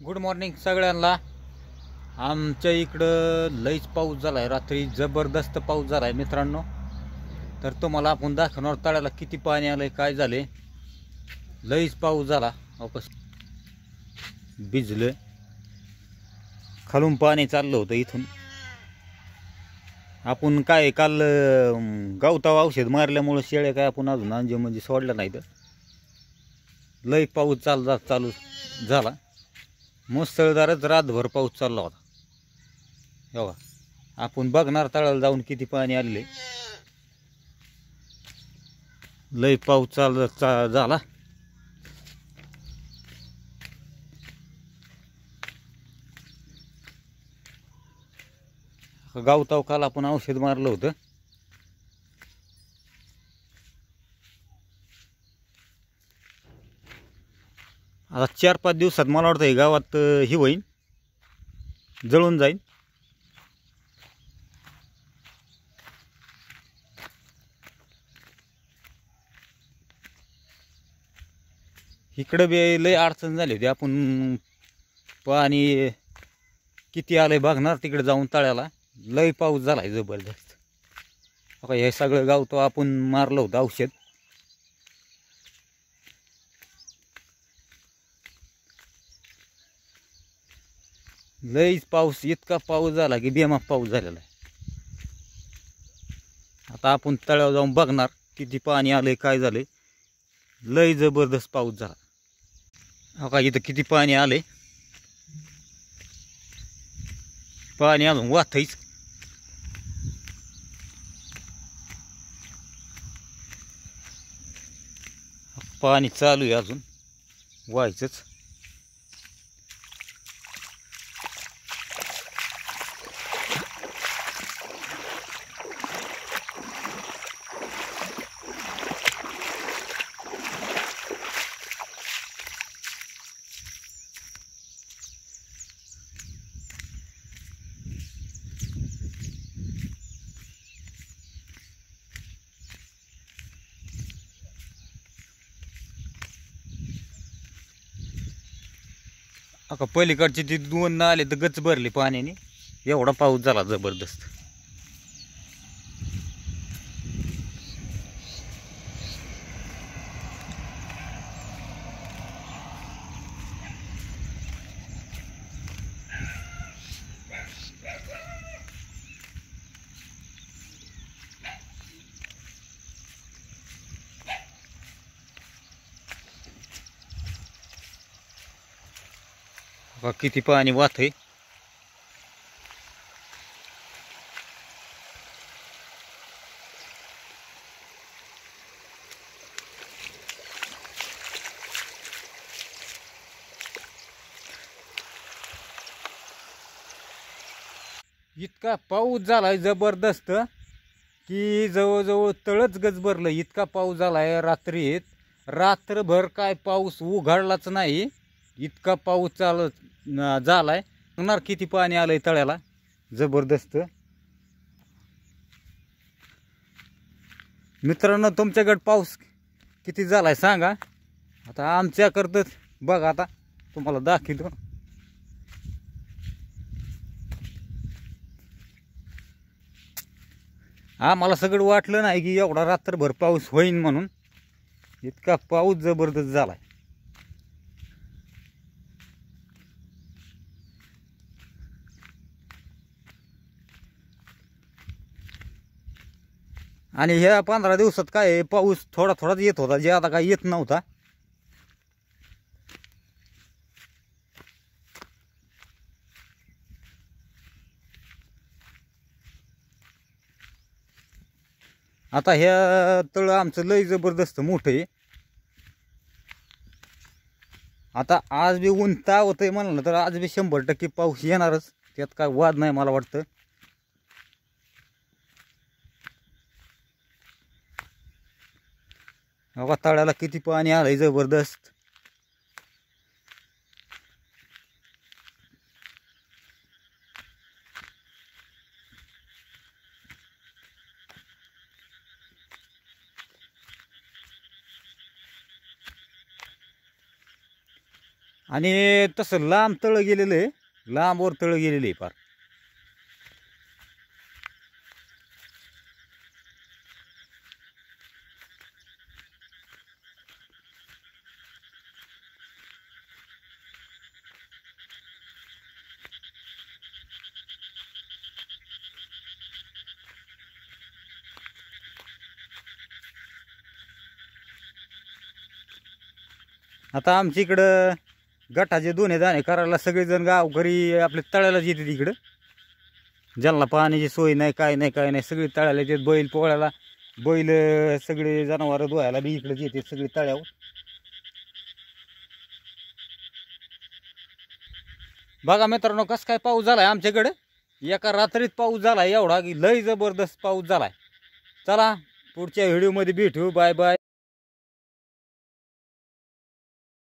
Good morning सगळ्यांना। आमच्या इकडं लईच पाऊस झाला आहे, रात्री जबरदस्त पाऊस झाला आहे मित्रांनो। तर तुम्हाला आपण दाखवणार तळ्याला किती पाणी आलंय, काय झाले। लईच पाऊस झाला, वापस भिजलं, खालून पाणी चाललं होतं इथून। आपण काय काल गवतावर औषध मारल्यामुळे शेळ्या काय आपण अजून अंजे म्हणजे सोडल्या नाही। तर लई पाऊस चालू झाला, मुसळधारच रातभर पाऊस चालला होता। हो, आपण बघणार तळाला जाऊन किती पाणी आले। लई पाऊस झाला। गावताव काल आपण औषध मारलं होतं। आता 4-5 दिवसात मला वाटतं गावात ही होईन, जळून जाईन। इकडं बी लय अडचण झाली होती। आपण पाणी किती आलंय बघणार तिकडे जाऊन तळ्याला। लय पाऊस झालाय जबरदस्त। आता हे सगळं गावतो आपण मारलं होतं औषध। लईच पाऊस, इतका पाऊस झाला की बेमाप पाऊस झालेला आहे। आता आपण तळ्यावर जाऊन बघणार किती पाणी आलंय, काय झालंय। लय जबरदस्त पाऊस झाला। हो का, इथं किती पाणी आलंय, पाणी अजून वाहतंयच। पाणी चालू आहे अजून व्हायचंच। आता पलीकडचे ते 2 नाले तर गच भरले पाण्याने, एवढा पाऊस झाला जबरदस्त। किती पाणी वाहतंय। इतका पाऊस झालाय जबरदस्त की जवळजवळ तळच गच भरलं। इतका पाऊस झालाय रात्रीत, रात्रभर काय पाऊस उघडलाच नाही, इतका पाऊस झालाय। बघणार किती पाणी आलंय तळ्याला, जबरदस्त। मित्रांनो, तुमच्याकडे पाऊस किती झालाय सांगा। आता आमच्याकडं बघा, आता तुम्हाला दाखवतो। आम्हाला सगळं वाटलं नाही की एवढा रात्रभर पाऊस होईन म्हणून, इतका पाऊस जबरदस्त झालाय। आणि ह्या 15 दिवसात काय पाऊस थोडा थोडाच येत होता, जे आता काय येत नव्हता। आता ह्या तळ आमचं लय जबरदस्त मोठं आहे। आता आज बी ऊन तावतंय म्हणलं तर आज बी 100% पाऊस येणारच, त्यात काय वाद नाही मला वाटतं। बघा तळ्याला किती पाणी आलंय जबरदस्त। आणि तसं लांब तळं गेलेलं आहे, लांबवर तळं गेलेलं आहे फार. आता आमच्या इकडं गटाचे दोन्ही दाणे करायला सगळेजण गावकरी आपल्या तळ्यालाच येतात इकडं. ज्यांना पाण्याची सोय नाही, काय नाही काय नाही, सगळे तळ्याला येतात. बैल पोळ्याला, बैल सगळे जनावर धुवायला बी इकडेच येते सगळे तळ्यावर. बघा मित्रांनो कसं काय पाऊस झालाय आमच्याकडे. एका रात्रीत पाऊस झालाय एवढा की लय जबरदस्त पाऊस झालाय. चला पुढच्या व्हिडिओमध्ये भेटू. Bye bye.